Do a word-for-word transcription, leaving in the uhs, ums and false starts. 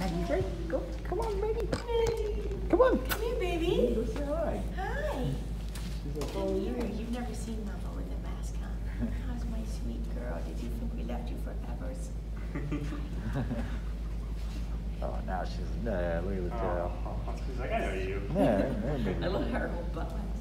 Maggie's right. Go, come on, baby. Come on. Come here, baby. Go say hi. Hi. She's like, Come oh, here. yeah. You've never seen Mama with a mask on. How's my sweet girl? Did you think we left you forever? Oh, now she's, yeah, look at the tail. Oh, she's like, I know you. Yeah, there, baby. I love her whole butt.